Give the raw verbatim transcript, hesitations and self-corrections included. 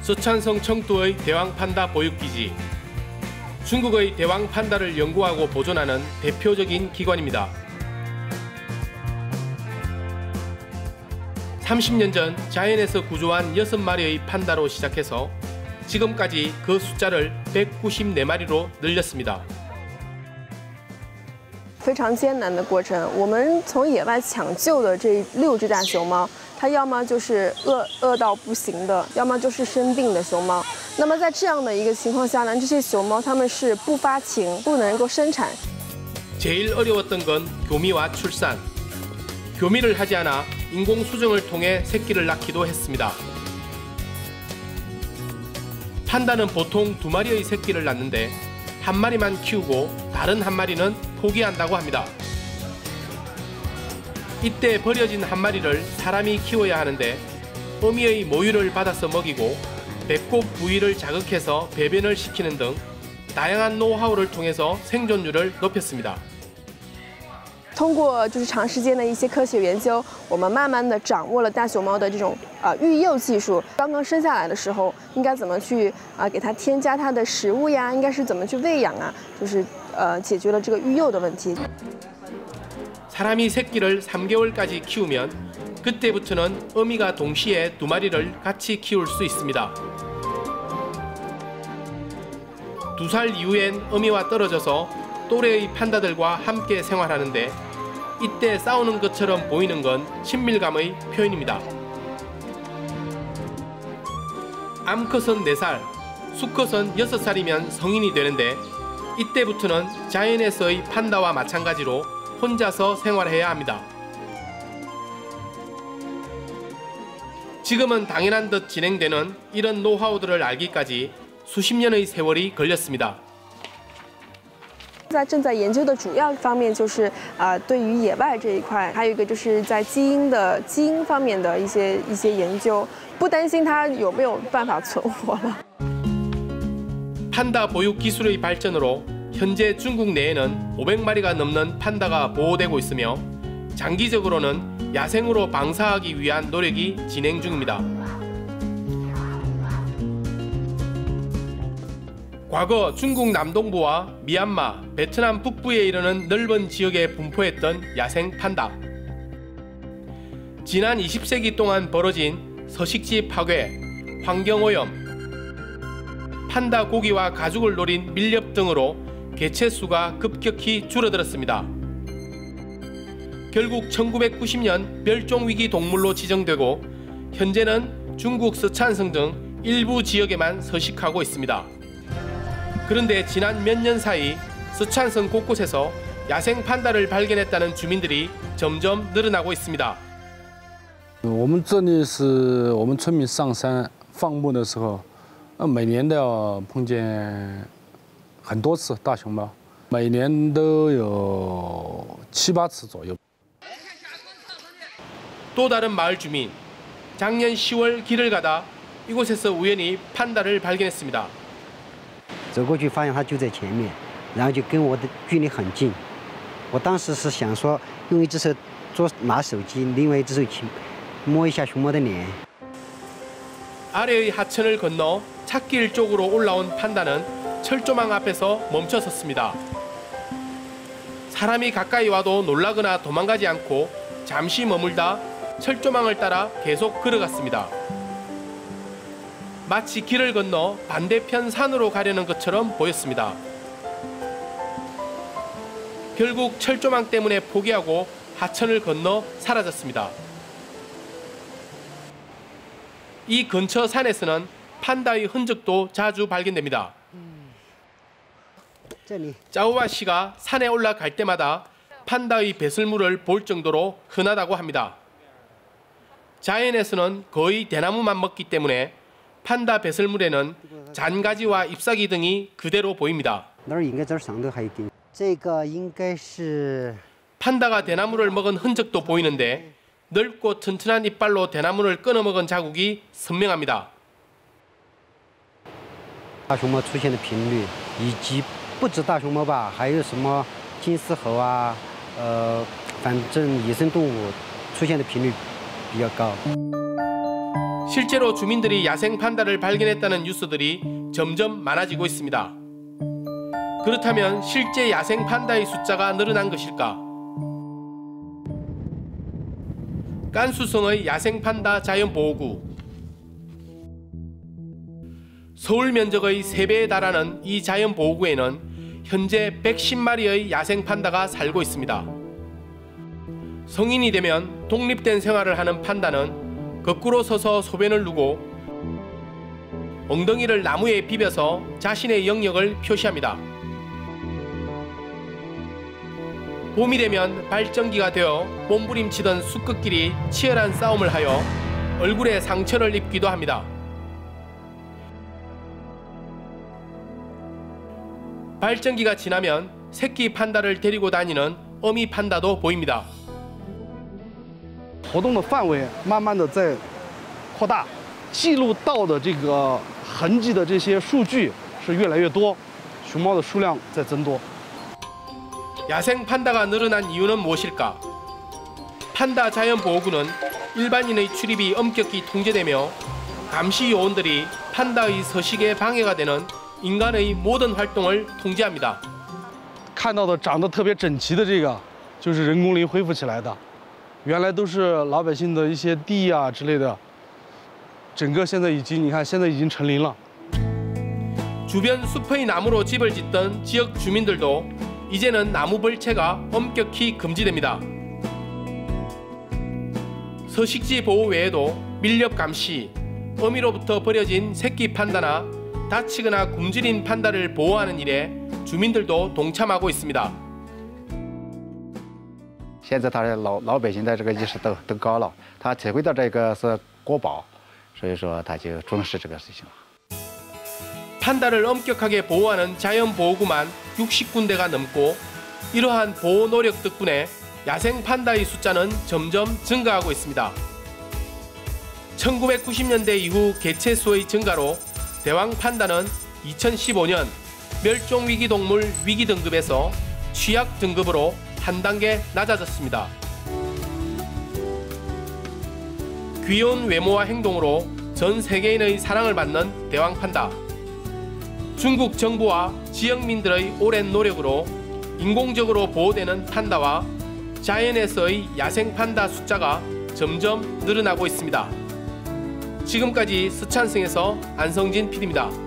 서촨성 청두의 대왕 판다 보육기지. 중국의 대왕 판다를 연구하고 보존하는 대표적인 기관입니다. 삼십 년 전 자연에서 구조한 여섯 마리의 판다로 시작해서 지금까지 그 숫자를 백구십사 마리로 늘렸습니다. 非常艰难的过程，我们从野外抢救的这六只大熊猫，它要么就是饿饿到不行的，要么就是生病的熊猫。那么在这样的一个情况下呢，这些熊猫它们是不发情，不能够生产。 제일 어려웠던 건 교미와 출산. 교미를 하지 않아 인공 수정을 통해 새끼를 낳기도 했습니다. 판다는 보통 두 마리의 새끼를 낳는데 한 마리만 키우고 다른 한 마리는 포기한다고 합니다. 이때 버려진 한 마리를 사람이 키워야 하는데 어미의 모유를 받아서 먹이고 배꼽 부위를 자극해서 배변을 시키는 등 다양한 노하우를 통해서 생존율을 높였습니다. 通过就是长时间的一些科学研究，我们慢慢的掌握了大熊猫的这种啊、呃、育幼技术。刚刚生下来的时候，应该怎么去啊、呃、给它添加它的食物呀？应该是怎么去喂养啊？就是呃解决了这个育幼的问题。 사람이 새끼를 삼 개월까지 키우면 그때부터는 어미가 동시에 두 마리를 같이 키울 수 있습니다. 두 살 이후엔 어미와 떨어져서 또래의 판다들과 함께 생활하는데 이때 싸우는 것처럼 보이는 건 친밀감의 표현입니다. 암컷은 네 살, 수컷은 여섯 살이면 성인이 되는데 이때부터는 자연에서의 판다와 마찬가지로 혼자서 생활해야 합니다. 지금은 당연한 듯 진행되는 이런 노하우들을 알기까지 수십 년의 세월이 걸렸습니다. 在正在研究的主要方面就是啊、呃，对于野外这一块，还有一个就是在基因的基因方面的一些一些研究，不担心它有没有办法存活了。 판다 보육 기술의 발전으로 현재 중국 내에는 오백 마리가 넘는 판다가 보호되고 있으며 장기적으로는 야생으로 방사하기 위한 노력이 진행 중입니다. 과거 중국 남동부와 미얀마, 베트남 북부에 이르는 넓은 지역에 분포했던 야생 판다. 지난 이십 세기 동안 벌어진 서식지 파괴, 환경오염, 판다 고기와 가죽을 노린 밀렵 등으로 개체 수가 급격히 줄어들었습니다. 결국 천구백구십 년 멸종위기 동물로 지정되고 현재는 중국 서촨성 등 일부 지역에만 서식하고 있습니다. 그런데 지난 몇 년 사이 서촨성 곳곳에서 야생 판다를 발견했다는 주민들이 점점 늘어나고 있습니다. 我们这里是我们村民上山放牧的时候，每年都要碰见很多次大熊猫，每年都有七八次左右。 또 다른 마을 주민, 작년 시월 길을 가다 이곳에서 우연히 판다를 발견했습니다. 走过去发现它就在前面，然后就跟我的距离很近。我当时是想说，用一只手做拿手机，另外一只手去摸一下熊猫的脸。 아래의 하천을 건너 찻길 쪽으로 올라온 판다는 철조망 앞에서 멈춰섰습니다. 사람이 가까이 와도 놀라거나 도망가지 않고 잠시 머물다 철조망을 따라 계속 걸어갔습니다. 마치 길을 건너 반대편 산으로 가려는 것처럼 보였습니다. 결국 철조망 때문에 포기하고 하천을 건너 사라졌습니다. 이 근처 산에서는 판다의 흔적도 자주 발견됩니다. 짜오와 씨가 산에 올라갈 때마다 판다의 배설물을 볼 정도로 흔하다고 합니다. 자연에서는 거의 대나무만 먹기 때문에 판다 배설물에는 잔가지와 잎사귀 등이 그대로 보입니다. 판다가 대나무를 먹은 흔적도 보이는데 넓고 튼튼한 이빨로 대나무를 끊어먹은 자국이 선명합니다. 大熊猫出现的频率，以及不止大熊猫吧，还有什么金丝猴啊，呃，反正野生动物出现的频率比较高。 실제로 주민들이 야생 판다를 발견했다는 뉴스들이 점점 많아지고 있습니다. 그렇다면 실제 야생 판다의 숫자가 늘어난 것일까? 깐수성의 야생 판다 자연보호구. 서울 면적의 세 배에 달하는 이 자연보호구에는 현재 백십 마리의 야생 판다가 살고 있습니다. 성인이 되면 독립된 생활을 하는 판다는 거꾸로 서서 소변을 누고 엉덩이를 나무에 비벼서 자신의 영역을 표시합니다. 봄이 되면 발정기가 되어 몸부림치던 숲끝끼리 치열한 싸움을 하여 얼굴에 상처를 입기도 합니다. 발정기가 지나면 새끼 판다를 데리고 다니는 어미 판다도 보입니다. 活动的范围慢慢的在扩大，记录到的这个痕迹的这些数据是越来越多，熊猫的数量在增多。 야생 판다가 늘어난 이유는 무엇일까? 판다 자연보호구는 일반인의 출입이 엄격히 통제되며 감시 요원들이 판다의 서식에 방해가 되는 인간의 모든 활동을 통제합니다. 看到的长得特别整齐的这个，就是人工林恢复起来的，原来都是老百姓的一些地啊之类的，整个现在已经，你看现在已经成林了。 주변 숲의 나무로 집을 짓던 지역 주민들도 이제는 나무 벌채가 엄격히 금지됩니다. 서식지 보호 외에도 밀렵 감시, 어미로부터 버려진 새끼 판다나 다치거나 굶주린 판다를 보호하는 일에 주민들도 동참하고 있습니다. 现在他的老老百姓的这个意识都都高了，他体会到这个是国宝，所以说他就重视这个事情了。 판다를 엄격하게 보호하는 자연보호구만 육십 군데가 넘고 이러한 보호 노력 덕분에 야생 판다의 숫자는 점점 증가하고 있습니다. 천구백구십 년대 이후 개체수의 증가로 대왕 판다는 이천십오 년 멸종위기동물 위기 등급에서 취약 등급으로 한 단계 낮아졌습니다. 귀여운 외모와 행동으로 전 세계인의 사랑을 받는 대왕 판다. 중국 정부와 지역민들의 오랜 노력으로 인공적으로 보호되는 판다와 자연에서의 야생 판다 숫자가 점점 늘어나고 있습니다. 지금까지 스촨성에서 안성진 피디입니다.